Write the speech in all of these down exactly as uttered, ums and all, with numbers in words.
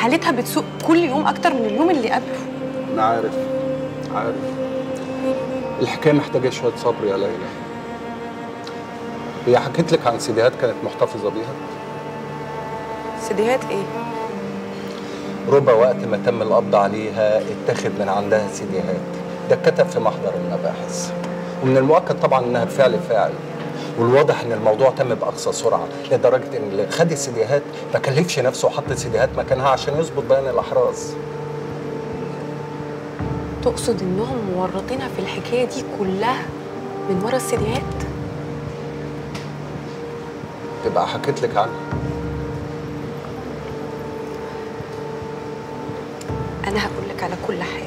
حالتها بتسوء كل يوم اكتر من اليوم اللي قبله. انا عارف عارف الحكايه محتاجه شويه صبر يا ليلى. هي حكيت لك عن سيديهات كانت محتفظه بيها؟ سيديهات ايه؟ ربع وقت ما تم القبض عليها اتخذ من عندها سيديهات، ده اتكتب في محضر المباحث، ومن المؤكد طبعا انها بفعل فاعل، والواضح ان الموضوع تم باقصى سرعه لدرجه ان اللي خد السيديهات ما كلفش نفسه وحط سيديهات مكانها عشان يظبط بيان الاحراز. تقصد انهم مورطينها في الحكايه دي كلها من ورا السيديهات؟ تبقى حكيت لك عنها. انا هقول لك على كل حاجه.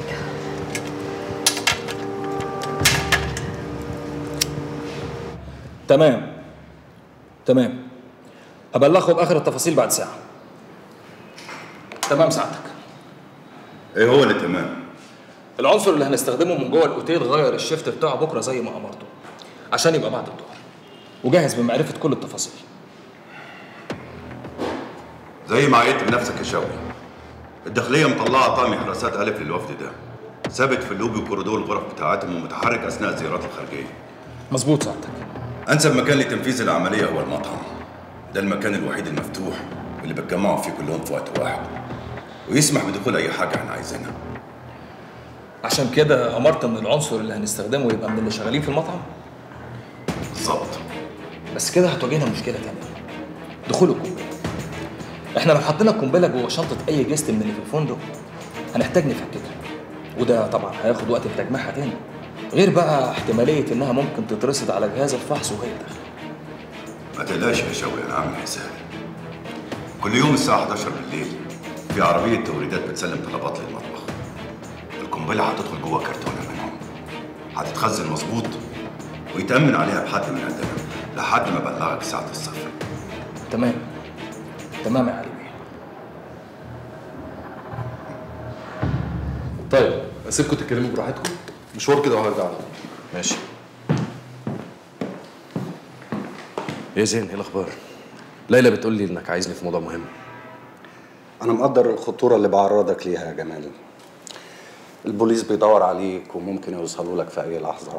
تمام تمام، هبلغه باخر التفاصيل بعد ساعه. تمام سعادتك. ايه هو اللي تمام؟ العنصر اللي هنستخدمه من جوه الاوتيل غير الشيفت بتاعه بكره زي ما امرته عشان يبقى بعد الظهر، وجاهز بمعرفه كل التفاصيل. زي ما عيدت بنفسك يا شوقي، الداخليه مطلعه طقم حراسات الف للوفد ده، ثابت في اللوبي وكوريدور الغرف بتاعتهم ومتحرك اثناء الزيارات الخارجيه. مظبوط سعادتك. انسب مكان لتنفيذ العمليه هو المطعم، ده المكان الوحيد المفتوح اللي بتجمعوا فيه كلهم في وقت واحد، ويسمح بدخول اي حاجه احنا عايزينها. عشان كده امرت ان العنصر اللي هنستخدمه يبقى من اللي شغالين في المطعم؟ بالظبط. بس كده هتواجهنا مشكله تانية، دخول القنبله. احنا لو حطينا القنبله جوه شنطه اي جست من اللي في الفندق هنحتاج نفككها، وده طبعا هياخد وقت في تجميعها تاني، غير بقى احتماليه انها ممكن تترصد على جهاز الفحص وهي داخله. ما تقلقش يا شوقي، انا عامل حسابي. كل يوم الساعه حداشر بالليل في عربيه توريدات بتسلم طلبات للمطبخ. القنبله هتدخل جوه كرتونه منهم، هتتخزن مظبوط ويتامن عليها بحد من عندنا لحد ما بلغك ساعه الصفر. تمام تمام يا علي. طيب اسيبكم تتكلموا براحتكم، مشوار كده وهرجع لكم. ماشي. ايه زين، ايه الاخبار؟ ليلى بتقول لي انك عايزني في موضوع مهم. انا مقدر الخطوره اللي بعرضك ليها يا جمال. البوليس بيدور عليك وممكن يوصلوا لك في اي لحظه.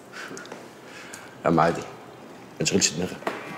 اما عادي، ما تشغلش دماغك.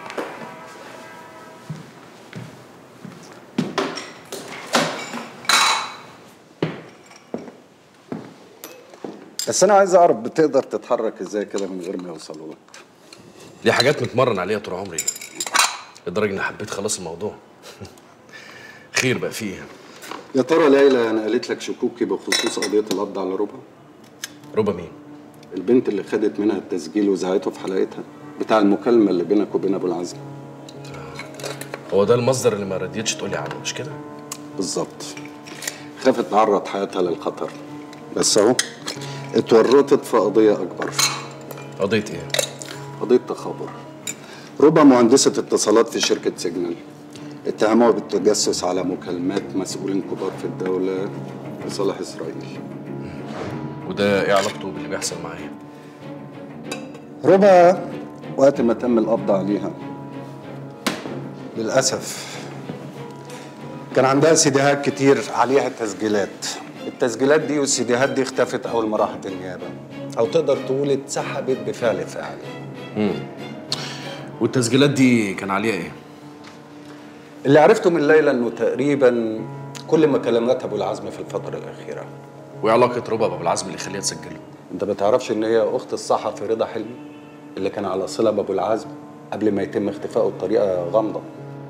بس انا عايز اعرف بتقدر تتحرك ازاي كده من غير ما يوصلوا لك؟ دي حاجات متمرن عليها طول عمري، لدرجه اني حبيت خلاص الموضوع. خير بقى فيه. يا ترى ليلى انا قالت لك شكوكي بخصوص قضيه القبض على ربا؟ ربا مين؟ البنت اللي خدت منها التسجيل وزعته في حلقتها بتاع المكالمه اللي بينك وبين ابو العزم. هو ده المصدر اللي ما رضيتش تقولي عنه مش كده؟ بالظبط. خافت تعرض حياتها للخطر، بس اهو اتورطت في قضيه اكبر. قضيه ايه؟ قضيه تخابر. ربا مهندسه اتصالات في شركه سيجنال، اتهموها بالتجسس على مكالمات مسؤولين كبار في الدوله لصالح اسرائيل. وده ايه علاقته باللي بيحصل معايا؟ ربا وقت ما تم القبض عليها للاسف كان عندها سيديهات كتير عليها تسجيلات. التسجيلات دي والسيديهات دي اختفت اول ما راحت النيابه، او تقدر تقول اتسحبت بفعل فاعل. امم والتسجيلات دي كان عليها ايه؟ اللي عرفته من ليلى انه تقريبا كل مكالمات ابو العزم في الفتره الاخيره. وايه علاقه ربا بابو العزم اللي يخليها تسجله؟ انت ما تعرفش ان هي اخت الصحفي رضا حلمي اللي كان على صله بابو العزم قبل ما يتم اختفائه بطريقه غامضه؟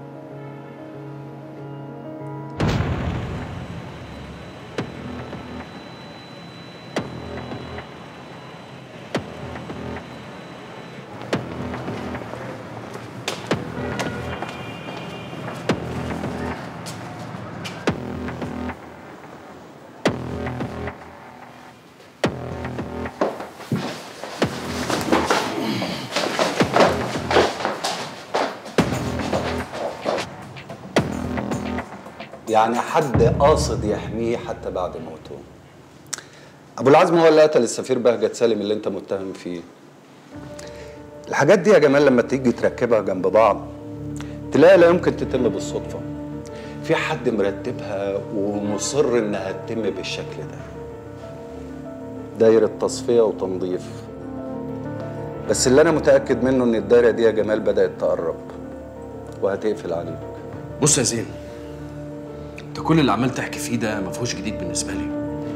يعني حد قاصد يحميه حتى بعد موته. ابو العزم هو اللي قتل السفير بهجت سالم اللي انت متهم فيه. الحاجات دي يا جمال لما تيجي تركبها جنب بعض تلاقي لا يمكن تتم بالصدفه. في حد مرتبها ومصر انها تتم بالشكل ده. دايرة تصفية وتنظيف. بس اللي انا متأكد منه ان الدايرة دي يا جمال بدأت تقرب وهتقفل عليك. بص يا زين، انت كل اللي عمال تحكي فيه ده ما فيهوش جديد بالنسبه لي.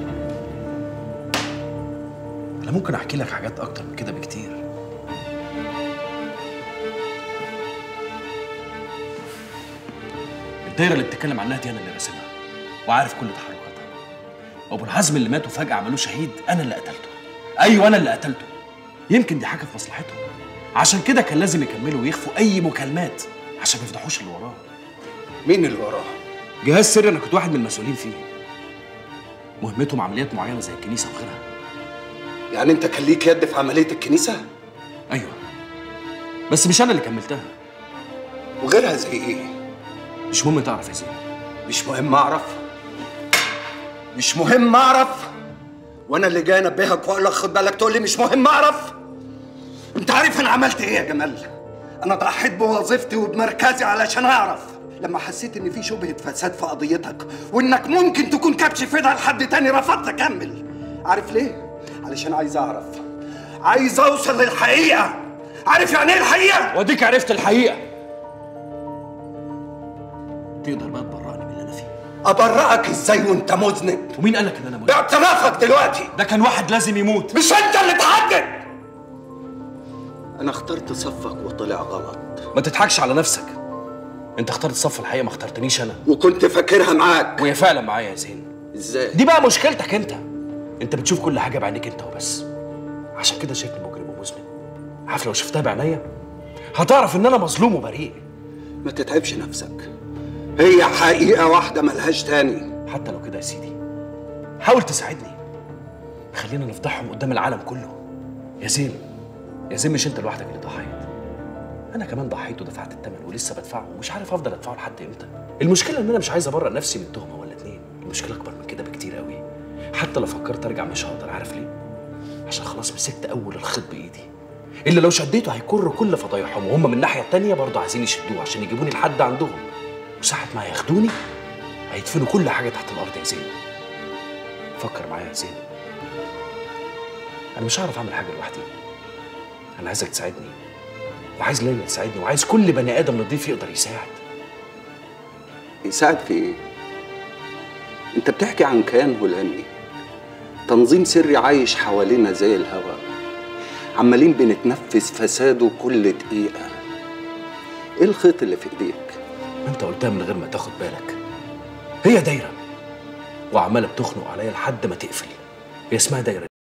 انا ممكن احكي لك حاجات اكتر من كده بكتير. الدايره اللي بتتكلم عنها دي انا اللي راسمها وعارف كل تحركاتها. ابو الحزم اللي مات وفجاه عملوه شهيد انا اللي قتلته. ايوه انا اللي قتلته. يمكن دي حاجه في مصلحتهم، عشان كده كان لازم يكملوا ويخفوا اي مكالمات عشان ما يفضحوش اللي وراه. مين اللي وراه؟ جهاز سري انا كنت واحد من المسؤولين فيه. مهمتهم عمليات معينه زي الكنيسه وغيرها. يعني انت كان ليك يد في عملية الكنيسة؟ ايوه، بس مش انا اللي كملتها. وغيرها زي ايه؟ مش مهم تعرف يا زين. مش مهم اعرف؟ مش مهم اعرف؟ وانا اللي جاي انبهك واقول لك خد بالك تقول لي مش مهم اعرف؟ انت عارف انا عملت ايه يا جمال؟ انا ضحيت بوظيفتي وبمركزي علشان اعرف. لما حسيت ان في شبهة فساد في قضيتك وانك ممكن تكون كبش فدا لحد تاني رفضت اكمل. عارف ليه؟ علشان عايز اعرف، عايز اوصل للحقيقة. عارف يعني ايه الحقيقة؟ واديك عرفت الحقيقة. تقدر بقى تبرأني من اللي انا فيه. ابرأك ازاي وانت مذنب؟ ومين قالك ان انا مذنب؟ باعترافك دلوقتي. ده كان واحد لازم يموت. مش انت اللي تحدد. انا اخترت صفك وطلع غلط. ما تضحكش على نفسك. انت اخترت صف الحقيقة، ما اخترتنيش انا. وكنت فاكرها معاك. وهي فعلا معايا يا زين. ازاي؟ دي بقى مشكلتك انت. انت بتشوف كل حاجة بعينيك انت وبس. عشان كده شايفني مجرم ومذنب. عارف لو شفتها بعينيا هتعرف ان انا مظلوم وبريء. ما تتعبش نفسك. هي حقيقة واحدة ملهاش تاني. حتى لو كده يا سيدي حاول تساعدني. خلينا نفضحهم قدام العالم كله. يا زين، يا زين مش انت لوحدك اللي ضحيت. انا كمان ضحيت ودفعت الثمن ولسه بدفعه ومش عارف افضل ادفعه لحد امتى. المشكله ان انا مش عايز ابرر نفسي من تهمه ولا اتنين. المشكله اكبر من كده بكتير قوي. حتى لو فكرت ارجع مش هقدر. عارف ليه؟ عشان خلاص مسكت اول الخيط بايدي اللي لو شديته هيكر كل فضايحهم، وهم من الناحيه التانيه برضه عايزين يشدوه عشان يجيبوني لحد عندهم. وساعه ما هياخدوني هيدفنوا كل حاجه تحت الارض يا زين. فكر معايا يا زين. انا مش هعرف اعمل حاجه لوحدي. انا عايزك تساعدني وعايز ليلى تساعدني وعايز كل بني ادم نضيف يقدر يساعد. يساعد في ايه؟ انت بتحكي عن كيان هولندي، تنظيم سري عايش حوالينا زي الهواء، عمالين بنتنفذ فساده كل دقيقه. ايه الخيط اللي في ايديك؟ انت قلتها من غير ما تاخد بالك. هي دايره وعماله بتخنق عليا لحد ما تقفل. هي اسمها دايره.